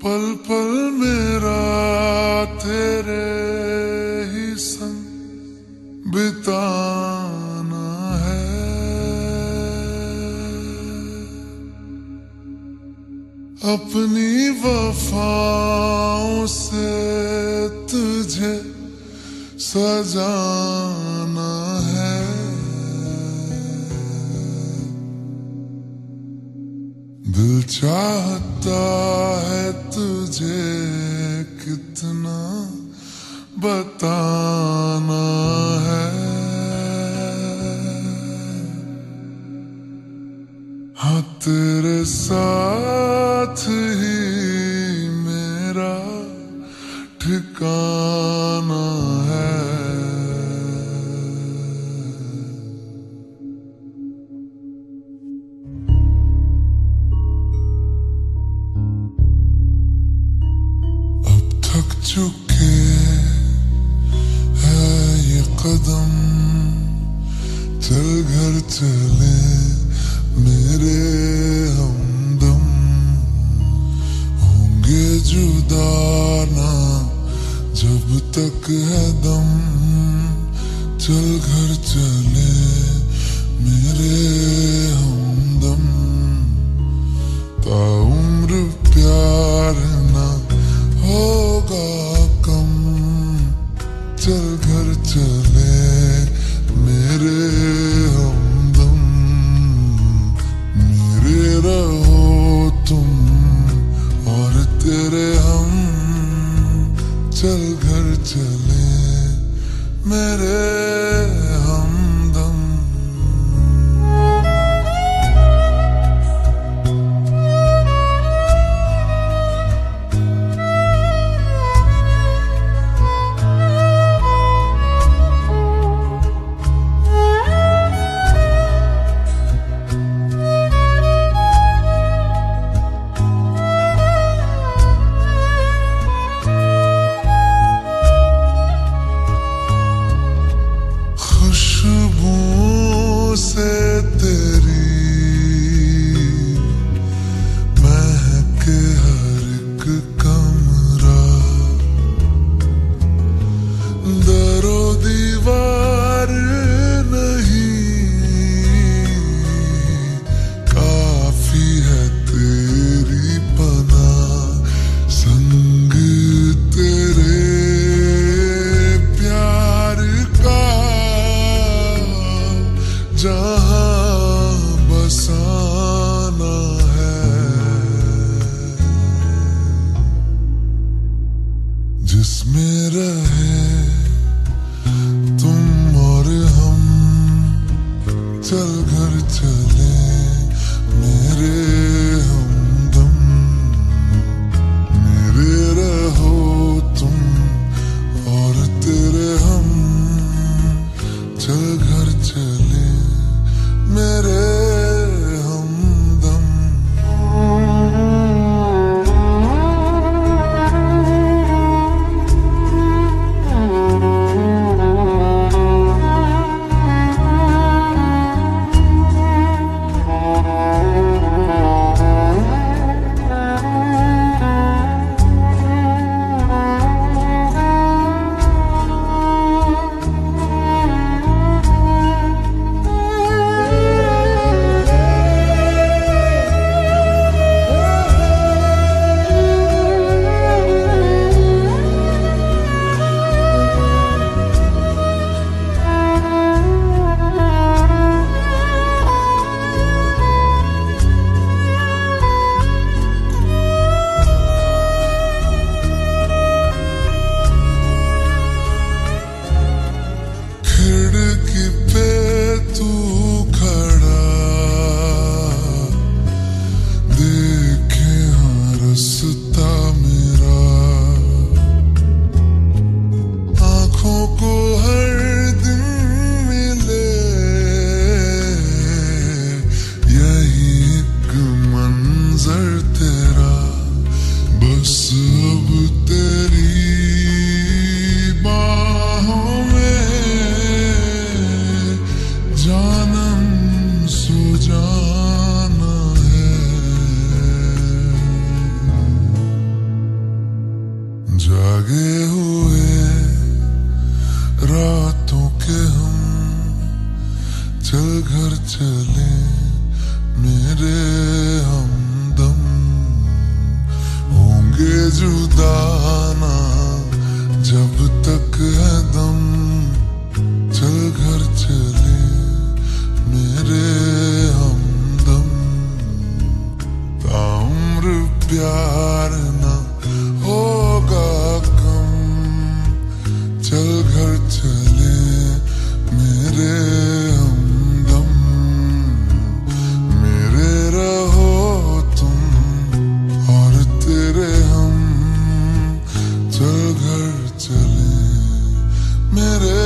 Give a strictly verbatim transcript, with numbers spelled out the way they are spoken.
पल पल मेरा तेरे ही संग बिताना है। अपनी वफाओं से तुझे सजाना है। दिल चाहता है तुझे कितना बताना है। हाँ तेरे साथ ही मेरा ठिकाना है। थक चुके है ये कदम, चल घर चले मेरे हमदम। होंगे जुदा ना जब तक है दम, चल घर चले मेरे हमदम। ताउम्र प्यार ना होगा कम, चल घर चले मेरे हमदम। मेरे रहो तुम और तेरे हम, चल घर चले मेरे हमदम। खुशबू से तेरी महके हर एक कमरा, दरो दीवार नहीं काफी है तेरी पनाह। संग तेरे प्यार का जहां बसाना है। जिसमें रहे तुम और हम, चल घर चले मेरे हमदम। मेरे रहो तुम और तेरे हम, चल घर चले मेरे हमदम। तक है दम, चल घर चले मेरे हमदम। ताउम्र प्यार ना होगा कम, चल घर चले मेरे हमदम। मेरे रहो तुम और तेरे हम, चल घर चले मेरे